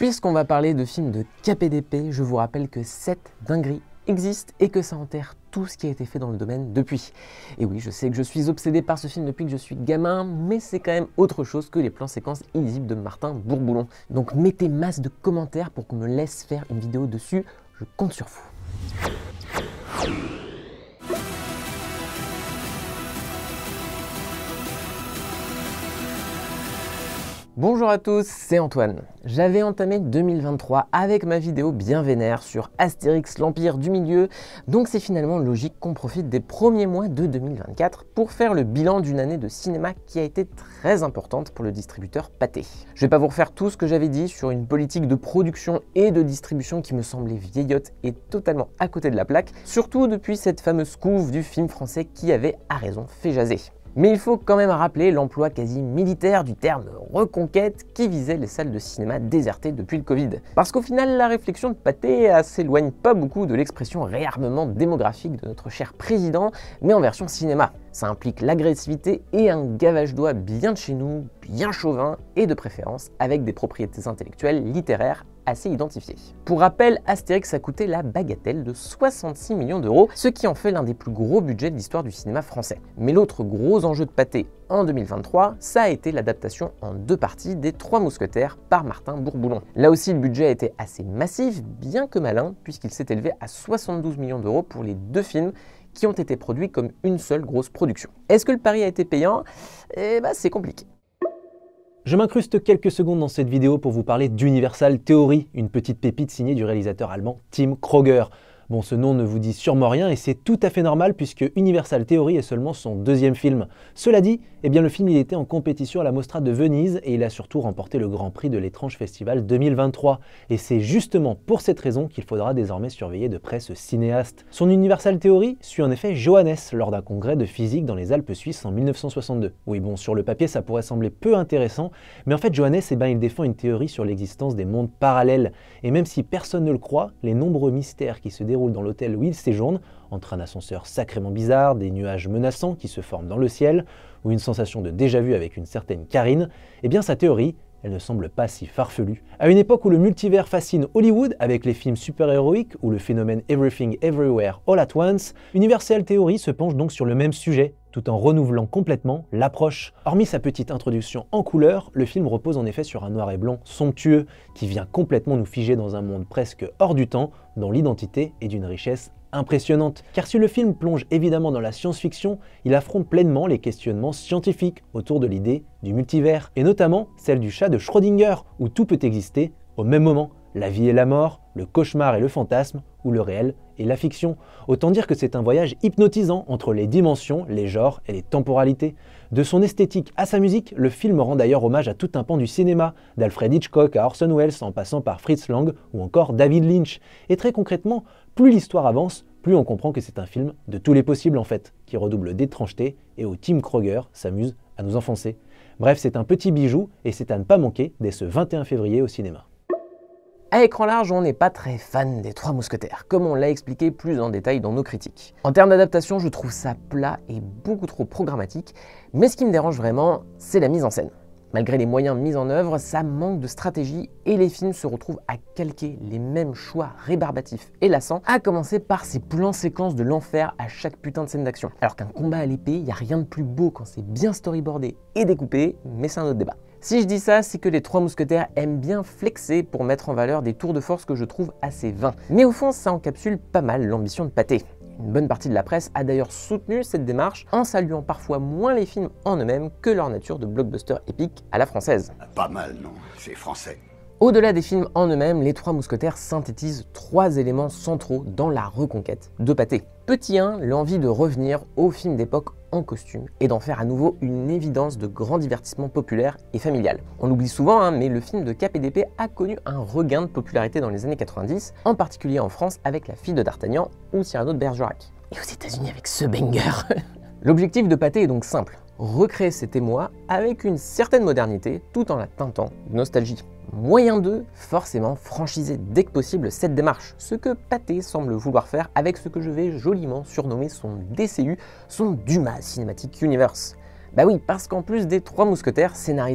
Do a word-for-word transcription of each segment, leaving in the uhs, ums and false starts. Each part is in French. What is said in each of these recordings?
Puisqu'on va parler de films de K P D P, je vous rappelle que cette dinguerie existe et que ça enterre tout ce qui a été fait dans le domaine depuis. Et oui, je sais que je suis obsédé par ce film depuis que je suis gamin, mais c'est quand même autre chose que les plans séquences illisibles de Martin Bourboulon. Donc mettez masse de commentaires pour qu'on me laisse faire une vidéo dessus, je compte sur vous. Bonjour à tous, c'est Antoine. J'avais entamé deux mille vingt-trois avec ma vidéo bien vénère sur Astérix l'Empire du Milieu, donc c'est finalement logique qu'on profite des premiers mois de deux mille vingt-quatre pour faire le bilan d'une année de cinéma qui a été très importante pour le distributeur Pathé. Je vais pas vous refaire tout ce que j'avais dit sur une politique de production et de distribution qui me semblait vieillotte et totalement à côté de la plaque, surtout depuis cette fameuse couve du film français qui avait, à raison, fait jaser. Mais il faut quand même rappeler l'emploi quasi militaire du terme reconquête qui visait les salles de cinéma désertées depuis le Covid. Parce qu'au final, la réflexion de Pathé s'éloigne pas beaucoup de l'expression réarmement démographique de notre cher président, mais en version cinéma. Ça implique l'agressivité et un gavage d'oie bien de chez nous, bien chauvin et de préférence avec des propriétés intellectuelles littéraires assez identifiées. Pour rappel, Astérix a coûté la bagatelle de soixante-six millions d'euros, ce qui en fait l'un des plus gros budgets de l'histoire du cinéma français. Mais l'autre gros enjeu de Pathé en deux mille vingt-trois, ça a été l'adaptation en deux parties des Trois Mousquetaires par Martin Bourboulon. Là aussi, le budget a été assez massif, bien que malin, puisqu'il s'est élevé à soixante-douze millions d'euros pour les deux films qui ont été produits comme une seule grosse production. Est-ce que le pari a été payant? Eh ben, c'est compliqué. Je m'incruste quelques secondes dans cette vidéo pour vous parler d'Universal Theory, une petite pépite signée du réalisateur allemand Tim Kröger. Bon, ce nom ne vous dit sûrement rien et c'est tout à fait normal puisque Universal Theory est seulement son deuxième film. Cela dit, eh bien le film il était en compétition à la Mostra de Venise et il a surtout remporté le Grand Prix de l'étrange festival deux mille vingt-trois. Et c'est justement pour cette raison qu'il faudra désormais surveiller de près ce cinéaste. Son Universal Theory suit en effet Johannes lors d'un congrès de physique dans les Alpes suisses en mille neuf cent soixante-deux. Oui bon, sur le papier ça pourrait sembler peu intéressant, mais en fait Johannes eh ben, il défend une théorie sur l'existence des mondes parallèles. Et même si personne ne le croit, les nombreux mystères qui se déroulent dans l'hôtel où il séjourne, entre un ascenseur sacrément bizarre, des nuages menaçants qui se forment dans le ciel, ou une sensation de déjà-vu avec une certaine Karine, eh bien sa théorie, elle ne semble pas si farfelue. À une époque où le multivers fascine Hollywood avec les films super-héroïques ou le phénomène Everything Everywhere All at Once, Universal Theory se penche donc sur le même sujet, tout en renouvelant complètement l'approche. Hormis sa petite introduction en couleur, le film repose en effet sur un noir et blanc somptueux, qui vient complètement nous figer dans un monde presque hors du temps, dont l'identité est d'une richesse impressionnante. Car si le film plonge évidemment dans la science-fiction, il affronte pleinement les questionnements scientifiques autour de l'idée du multivers, et notamment celle du chat de Schrödinger, où tout peut exister au même moment. La vie et la mort, le cauchemar et le fantasme, ou le réel et la fiction. Autant dire que c'est un voyage hypnotisant entre les dimensions, les genres et les temporalités. De son esthétique à sa musique, le film rend d'ailleurs hommage à tout un pan du cinéma, d'Alfred Hitchcock à Orson Welles en passant par Fritz Lang ou encore David Lynch. Et très concrètement, plus l'histoire avance, plus on comprend que c'est un film de tous les possibles en fait, qui redouble d'étrangeté et où Tim Kröger s'amuse à nous enfoncer. Bref, c'est un petit bijou et c'est à ne pas manquer dès ce vingt et un février au cinéma. À écran large, on n'est pas très fan des Trois Mousquetaires, comme on l'a expliqué plus en détail dans nos critiques. En termes d'adaptation, je trouve ça plat et beaucoup trop programmatique, mais ce qui me dérange vraiment, c'est la mise en scène. Malgré les moyens mis en œuvre, ça manque de stratégie et les films se retrouvent à calquer les mêmes choix rébarbatifs et lassants, à commencer par ces plans séquences de l'enfer à chaque putain de scène d'action. Alors qu'un combat à l'épée, il n'y a rien de plus beau quand c'est bien storyboardé et découpé, mais c'est un autre débat. Si je dis ça, c'est que les Trois Mousquetaires aiment bien flexer pour mettre en valeur des tours de force que je trouve assez vains. Mais au fond, ça encapsule pas mal l'ambition de Pathé. Une bonne partie de la presse a d'ailleurs soutenu cette démarche en saluant parfois moins les films en eux-mêmes que leur nature de blockbuster épique à la française. Pas mal, non, c'est français. Au-delà des films en eux-mêmes, les Trois Mousquetaires synthétisent trois éléments centraux dans la reconquête de Pathé. Petit un, l'envie de revenir aux films d'époque en costume et d'en faire à nouveau une évidence de grand divertissement populaire et familial. On l'oublie souvent, hein, mais le film de K P D P a connu un regain de popularité dans les années quatre-vingt-dix, en particulier en France avec La Fille de D'Artagnan ou Cyrano de Bergerac. Et aux États-Unis avec ce banger. L'objectif de Pathé est donc simple, recréer cet émoi avec une certaine modernité tout en la teintant de nostalgie. Moyen deux, forcément franchiser dès que possible cette démarche, ce que Pathé semble vouloir faire avec ce que je vais joliment surnommer son D C U, son Dumas Cinematic Universe. Bah oui, parce qu'en plus des Trois Mousquetaires scénarisés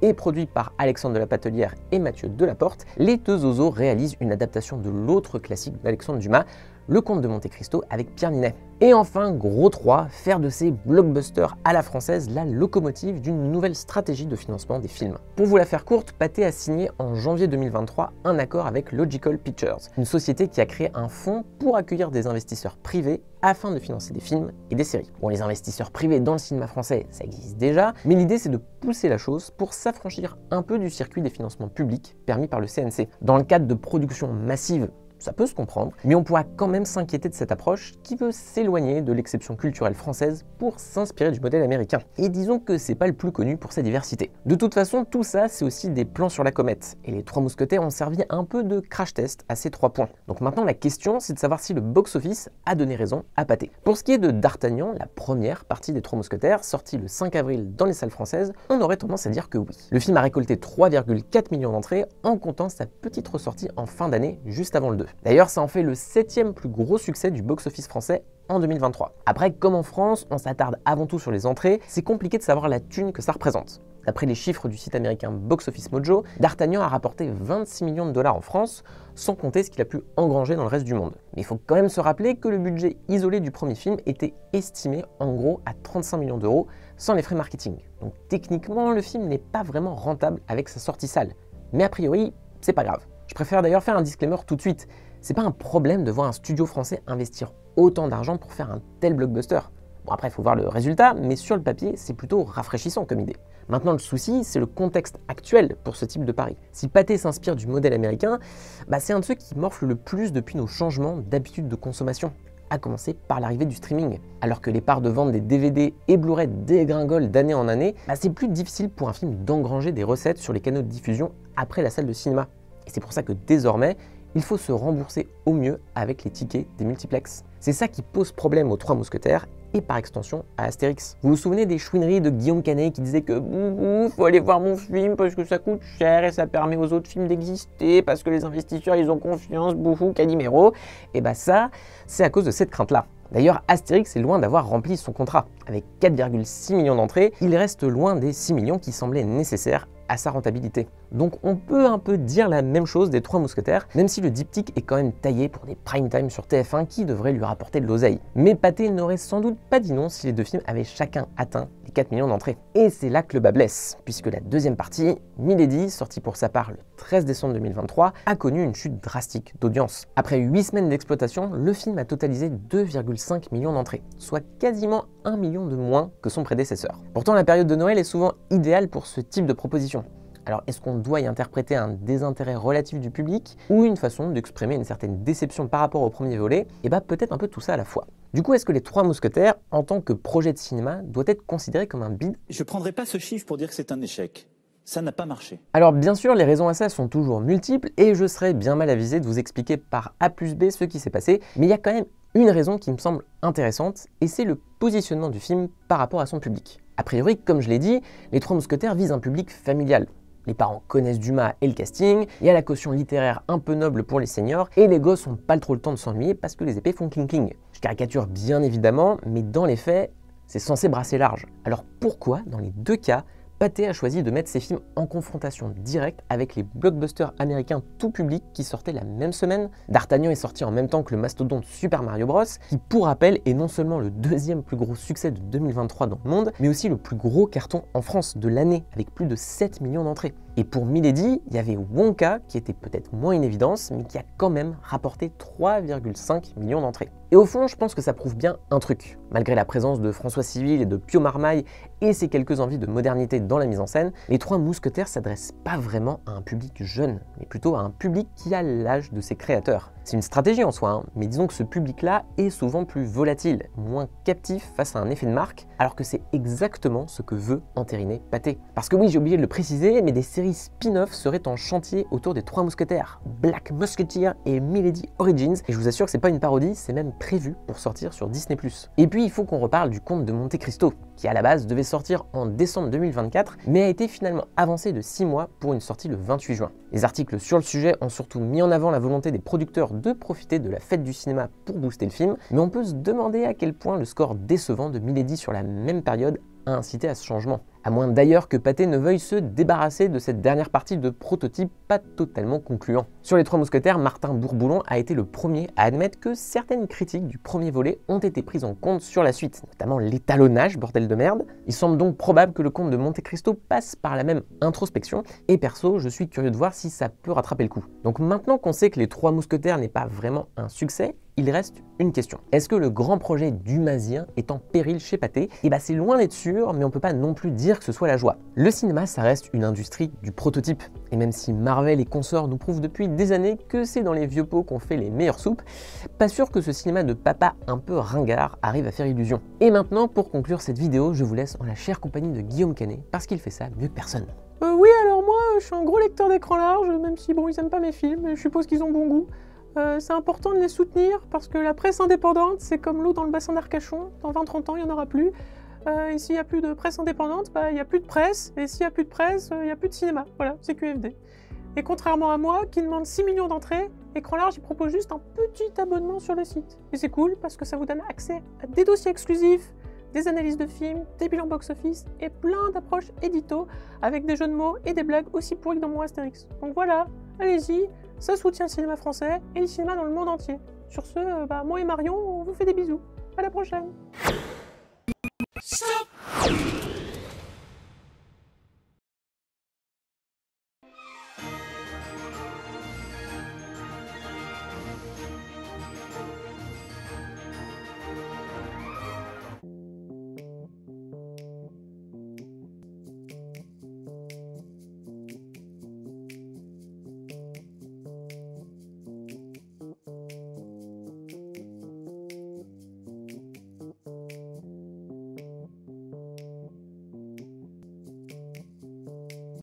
et produit par Alexandre de la Patelière et Mathieu Delaporte, les deux Ozo réalisent une adaptation de l'autre classique d'Alexandre Dumas, Le Comte de Monte Cristo avec Pierre Ninet. Et enfin, gros trois, faire de ces blockbusters à la française la locomotive d'une nouvelle stratégie de financement des films. Pour vous la faire courte, Pathé a signé en janvier deux mille vingt-trois un accord avec Logical Pictures, une société qui a créé un fonds pour accueillir des investisseurs privés afin de financer des films et des séries. Bon, les investisseurs privés dans le cinéma français, ça existe déjà, mais l'idée c'est de pousser la chose pour s'affranchir un peu du circuit des financements publics permis par le C N C. Dans le cadre de productions massives, ça peut se comprendre, mais on pourra quand même s'inquiéter de cette approche qui veut s'éloigner de l'exception culturelle française pour s'inspirer du modèle américain. Et disons que c'est pas le plus connu pour sa diversité. De toute façon, tout ça, c'est aussi des plans sur la comète. Et les Trois Mousquetaires ont servi un peu de crash test à ces trois points. Donc maintenant, la question, c'est de savoir si le box-office a donné raison à Pathé. Pour ce qui est de D'Artagnan, la première partie des Trois Mousquetaires, sortie le cinq avril dans les salles françaises, on aurait tendance à dire que oui. Le film a récolté trois virgule quatre millions d'entrées en comptant sa petite ressortie en fin d'année, juste avant le deux. D'ailleurs, ça en fait le septième plus gros succès du box-office français en deux mille vingt-trois. Après, comme en France, on s'attarde avant tout sur les entrées, c'est compliqué de savoir la thune que ça représente. D'après les chiffres du site américain Box Office Mojo, D'Artagnan a rapporté vingt-six millions de dollars en France, sans compter ce qu'il a pu engranger dans le reste du monde. Mais il faut quand même se rappeler que le budget isolé du premier film était estimé en gros à trente-cinq millions d'euros, sans les frais marketing. Donc techniquement, le film n'est pas vraiment rentable avec sa sortie salle. Mais a priori, c'est pas grave. Je préfère d'ailleurs faire un disclaimer tout de suite. C'est pas un problème de voir un studio français investir autant d'argent pour faire un tel blockbuster. Bon, après, il faut voir le résultat, mais sur le papier, c'est plutôt rafraîchissant comme idée. Maintenant, le souci, c'est le contexte actuel pour ce type de pari. Si Pathé s'inspire du modèle américain, bah, c'est un de ceux qui morfle le plus depuis nos changements d'habitude de consommation, à commencer par l'arrivée du streaming. Alors que les parts de vente des D V D et Blu-ray dégringolent d'année en année, bah, c'est plus difficile pour un film d'engranger des recettes sur les canaux de diffusion après la salle de cinéma. Et c'est pour ça que désormais, il faut se rembourser au mieux avec les tickets des multiplex. C'est ça qui pose problème aux Trois Mousquetaires et par extension à Astérix. Vous vous souvenez des chouineries de Guillaume Canet qui disait que bouh, faut aller voir mon film parce que ça coûte cher et ça permet aux autres films d'exister parce que les investisseurs ils ont confiance, bouhou, Calimero. Et bah ça, c'est à cause de cette crainte-là. D'ailleurs, Astérix est loin d'avoir rempli son contrat. Avec quatre virgule six millions d'entrées, il reste loin des six millions qui semblaient nécessaires à sa rentabilité. Donc on peut un peu dire la même chose des Trois Mousquetaires, même si le diptyque est quand même taillé pour des prime time sur T F un qui devraient lui rapporter de l'oseille. Mais Pathé n'aurait sans doute pas dit non si les deux films avaient chacun atteint les quatre millions d'entrées. Et c'est là que le bas blesse, puisque la deuxième partie, Milady, sortie pour sa part le treize décembre deux mille vingt-trois, a connu une chute drastique d'audience. Après huit semaines d'exploitation, le film a totalisé deux virgule cinq millions d'entrées, soit quasiment un million de moins que son prédécesseur. Pourtant, la période de Noël est souvent idéale pour ce type de proposition. Alors, est-ce qu'on doit y interpréter un désintérêt relatif du public ou une façon d'exprimer une certaine déception par rapport au premier volet? Et bah peut-être un peu tout ça à la fois. Du coup, est-ce que les Trois Mousquetaires, en tant que projet de cinéma, doit être considéré comme un bide? Je ne prendrai pas ce chiffre pour dire que c'est un échec. Ça n'a pas marché. Alors bien sûr, les raisons à ça sont toujours multiples et je serais bien mal avisé de vous expliquer par A plus B ce qui s'est passé, mais il y a quand même une raison qui me semble intéressante et c'est le positionnement du film par rapport à son public. A priori, comme je l'ai dit, les Trois Mousquetaires visent un public familial. Les parents connaissent Dumas et le casting, il y a la caution littéraire un peu noble pour les seniors, et les gosses n'ont pas trop le temps de s'ennuyer parce que les épées font cling-cling. Je caricature bien évidemment, mais dans les faits, c'est censé brasser large. Alors pourquoi, dans les deux cas, Pathé a choisi de mettre ses films en confrontation directe avec les blockbusters américains tout public qui sortaient la même semaine? D'Artagnan est sorti en même temps que le mastodonte Super Mario Bros, qui pour rappel est non seulement le deuxième plus gros succès de deux mille vingt-trois dans le monde, mais aussi le plus gros carton en France de l'année, avec plus de sept millions d'entrées. Et pour Milady, il y avait Wonka, qui était peut-être moins une évidence, mais qui a quand même rapporté trois virgule cinq millions d'entrées. Et au fond, je pense que ça prouve bien un truc. Malgré la présence de François Civil et de Pio Marmaille et ses quelques envies de modernité dans la mise en scène, les Trois Mousquetaires s'adressent pas vraiment à un public jeune, mais plutôt à un public qui a l'âge de ses créateurs. C'est une stratégie en soi, hein, mais disons que ce public-là est souvent plus volatile, moins captif face à un effet de marque, alors que c'est exactement ce que veut entériner Pathé. Parce que oui, j'ai oublié de le préciser, mais des séries spin-off seraient en chantier autour des Trois Mousquetaires, Black Musketeer et Milady Origins, et je vous assure que c'est pas une parodie, c'est même prévu pour sortir sur Disney plus. Et puis il faut qu'on reparle du Comte de Monte Cristo, qui à la base devait sortir en décembre deux mille vingt-quatre, mais a été finalement avancé de six mois pour une sortie le vingt-huit juin. Les articles sur le sujet ont surtout mis en avant la volonté des producteurs de profiter de la fête du cinéma pour booster le film, mais on peut se demander à quel point le score décevant de Milady sur la même période a incité à ce changement. À moins d'ailleurs que Pathé ne veuille se débarrasser de cette dernière partie de prototype pas totalement concluant. Sur les Trois Mousquetaires, Martin Bourboulon a été le premier à admettre que certaines critiques du premier volet ont été prises en compte sur la suite, notamment l'étalonnage, bordel de merde. Il semble donc probable que le Comte de Monte Cristo passe par la même introspection, et perso, je suis curieux de voir si ça peut rattraper le coup. Donc maintenant qu'on sait que les Trois Mousquetaires n'est pas vraiment un succès, il reste une question. Est-ce que le grand projet du Mazien est en péril chez Pathé? Et bah c'est loin d'être sûr, mais on peut pas non plus dire que ce soit la joie. Le cinéma, ça reste une industrie du prototype. Et même si Marvel et consorts nous prouvent depuis des années que c'est dans les vieux pots qu'on fait les meilleures soupes, pas sûr que ce cinéma de papa un peu ringard arrive à faire illusion. Et maintenant, pour conclure cette vidéo, je vous laisse en la chère compagnie de Guillaume Canet, parce qu'il fait ça mieux que personne. Euh, oui, alors moi, je suis un gros lecteur d'écran large, même si bon, ils aiment pas mes films, mais je suppose qu'ils ont bon goût. Euh, c'est important de les soutenir parce que la presse indépendante, c'est comme l'eau dans le bassin d'Arcachon. Dans vingt trente ans, il n'y en aura plus. Euh, et s'il n'y a plus de presse indépendante, bah, il n'y a plus de presse. Et s'il n'y a plus de presse, il n'y a plus de cinéma. Voilà, c'est Q F D. Et contrairement à moi, qui demande six millions d'entrées, Écran Large, il propose juste un petit abonnement sur le site. Et c'est cool parce que ça vous donne accès à des dossiers exclusifs, des analyses de films, des bilans box-office et plein d'approches édito avec des jeux de mots et des blagues aussi pourries que dans mon Astérix. Donc voilà, allez-y, ça soutient le cinéma français et le cinéma dans le monde entier. Sur ce, bah, moi et Marion, on vous fait des bisous. À la prochaine!